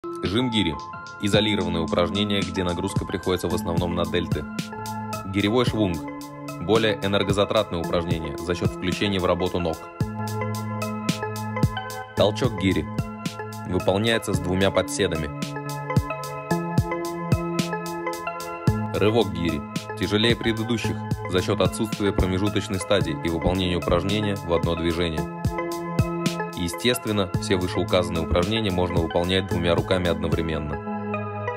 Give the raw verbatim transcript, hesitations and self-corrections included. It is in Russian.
Жим гири – изолированное упражнение, где нагрузка приходится в основном на дельты. Гиревой швунг – более энергозатратное упражнение за счет включения в работу ног. Толчок гири выполняется с двумя подседами. Рывок гири тяжелее предыдущих за счет отсутствия промежуточной стадии и выполнения упражнения в одно движение. Естественно, все вышеуказанные упражнения можно выполнять двумя руками одновременно.